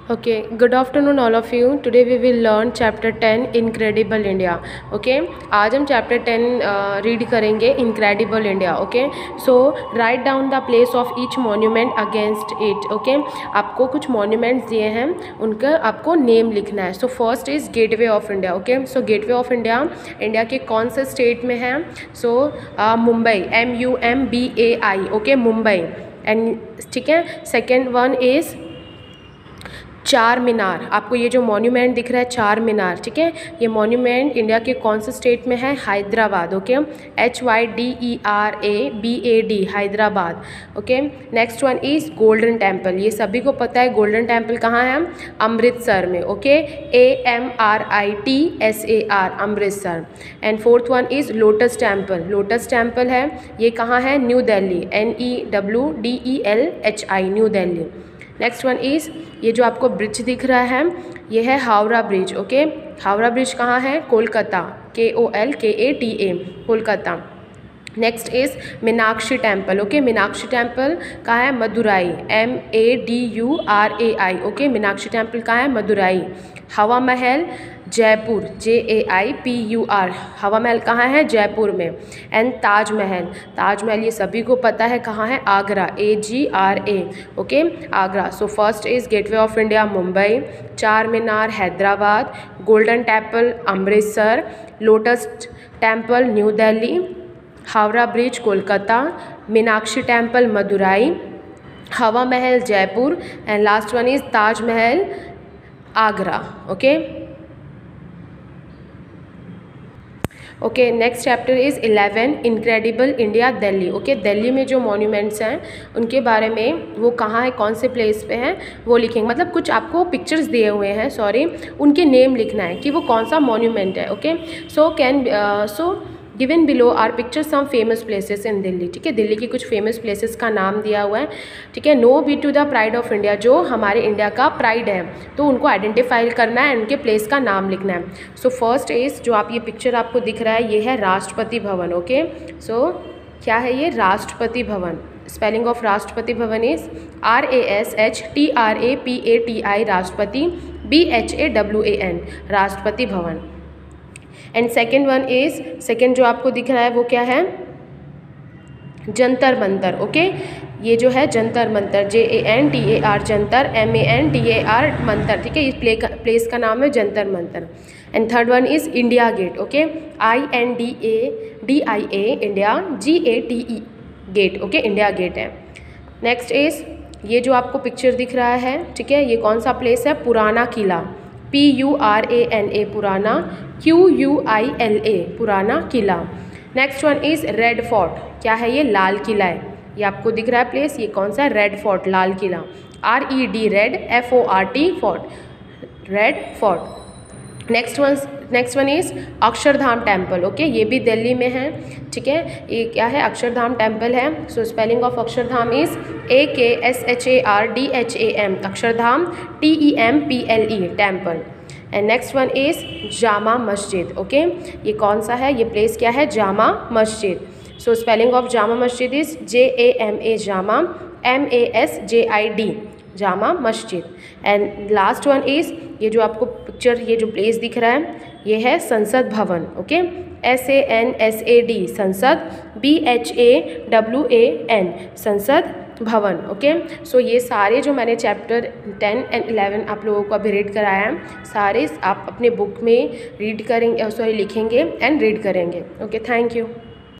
Okay, good afternoon all of you. Today we will learn chapter 10 Incredible India. Okay, आज हम chapter 10 read करेंगे Incredible India. Okay, so write down the place of each monument against it. Okay, आपको कुछ monuments दिए हैं, उनका आपको name लिखना है. So first is Gateway of India. Okay, so Gateway of India India के कौन से स्टेट में है? So Mumbai, MUMBAI. Okay, Mumbai. And ठीक है. सेकेंड वन इज़ चार मीनार. आपको ये जो मॉन्यूमेंट दिख रहा है चार मीनार, ठीक है, ये मॉन्यूमेंट इंडिया के कौन से स्टेट में है? Hyderabad. Okay, HYDERABAD, Hyderabad. Okay, next one is Golden Temple. ये सभी को पता है गोल्डन टेम्पल कहाँ है? अमृतसर में. Okay, AMRITSAR, Amritsar. And fourth one is Lotus Temple. Lotus Temple है, ये कहाँ है? New Delhi. NEWDELHI, New Delhi. Next one is ये जो आपको ब्रिज दिख रहा है ये है Howrah Bridge. Okay, Howrah Bridge कहाँ है? Kolkata. KOLKATA, Kolkata. Next is Meenakshi Temple. Okay, Meenakshi Temple कहाँ है? Madurai. MADURAI. Okay, Meenakshi Temple कहाँ है? मदुराई. हवा महल जयपुर, JAIPUR, हवा महल कहाँ है? जयपुर में. एंड ताजमहल, ताजमहल ये सभी को पता है कहाँ है? Agra. AGRA. Okay, Agra. So first is Gateway of India Mumbai, Char Minar Hyderabad, Golden Temple Amritsar, Lotus Temple New Delhi, Howrah Bridge Kolkata, Meenakshi Temple Madurai, Hawa Mahal Jaipur, and last one is Taj Mahal Agra. Okay, next chapter is 11 incredible India Delhi. Okay, Delhi में जो मॉन्यूमेंट्स हैं उनके बारे में, वो कहाँ है, कौन से प्लेस पे हैं, वो लिखेंगे. मतलब कुछ आपको पिक्चर्स दिए हुए हैं, सॉरी, उनके नेम लिखना है कि वो कौन सा मॉन्यूमेंट है. Okay, so given below are picture some famous places in Delhi. ठीक है, दिल्ली की कुछ फेमस प्लेसेस का नाम दिया हुआ है. ठीक है, no be to the pride of India, जो हमारे इंडिया का प्राइड है, तो उनको आइडेंटिफाई करना है, उनके प्लेस का नाम लिखना है. सो फर्स्ट इज जो आप ये पिक्चर आपको दिख रहा है ये है राष्ट्रपति भवन. ओके, सो क्या है ये? Rashtrapati Bhavan. Spelling of Rashtrapati Bhavan is RASHTRAPATI, राष्ट्रपति, BHAWAN, Rashtrapati Bhavan. And second one is, second जो आपको दिख रहा है वो क्या है? जंतर मंतर. ओके, ये जो है जंतर मंतर, JANTAR, जंतर, MANTAR, मंतर. ठीक है, इस प्लेस का नाम है Jantar Mantar. And third one is India Gate. Okay, INDADIA, India, GATE, gate. Okay, India Gate है. नेक्स्ट इज़ ये जो आपको पिक्चर दिख रहा है, ठीक है, ये कौन सा प्लेस है? पुराना किला. PURANA, Purana, QUILA, Purana Qila. Next one is Red Fort. क्या है ये? लाल किला है. ये आपको दिख रहा है प्लेस, ये कौन सा? Red Fort, Lal Qila. RED, Red, FORT, Fort, Red Fort. Next one is Akshardham Temple. Okay, ये भी दिल्ली में है. ठीक है, ये क्या है? अक्षरधाम टेम्पल है. So spelling of Akshardham is AKSHARDHAM, Akshardham, TEMPLE, Temple. And next one is Jama Masjid. Okay, ये कौन सा है? ये प्लेस क्या है? जामा मस्जिद. सो spelling of Jama Masjid is JAMA, Jama, MASJID, Jama Masjid. And last one is ये जो आपको पिक्चर, ये जो प्लेस दिख रहा है ये है संसद भवन. ओके, SANSAD, संसद, BHAWAN, संसद भवन. ओके, सो ये सारे जो मैंने चैप्टर 10 एंड 11 आप लोगों को अभी रीड कराया है, सारे आप अपने बुक में रीड करेंगे, सॉरी लिखेंगे एंड रीड करेंगे. Okay, thank you.